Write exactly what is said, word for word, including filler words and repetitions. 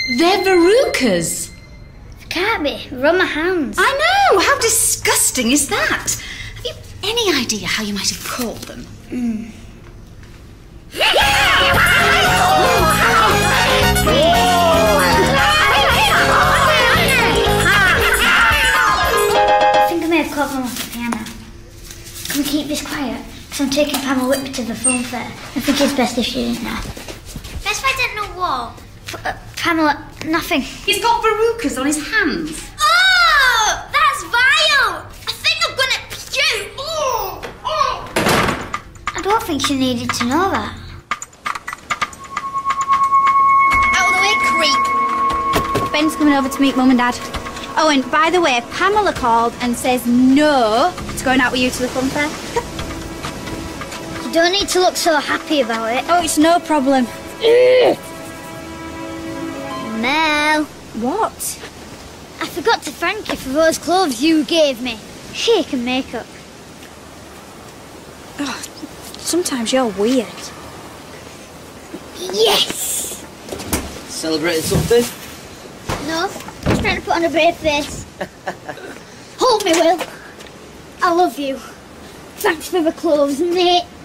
They're verrucas. It can't be. They're on my hands. I know. How disgusting is that? Have you any idea how you might have caught them? Mm. I think I may have caught them off the piano. Can we keep this quiet? Because I'm taking Pamela Whitby to the film fair. I think it's best if she didn't know. Best if I didn't know what? P uh, Pamela, nothing. He's got verrucas on his hands. Oh! That's vile! I think I'm gonna puke! Oh! Oh! I don't think she needed to know that. Out of the way, creep! Ben's coming over to meet Mum and Dad. Oh, and by the way, Pamela called and says no to going out with you to the fun fair. You don't need to look so happy about it. Oh, it's no problem. Mel. What? I forgot to thank you for those clothes you gave me. Chic and makeup. Oh, sometimes you're weird. Yes! Celebrating something? No, just trying to put on a brave face. Hold me, Will. I love you. Thanks for the clothes, mate.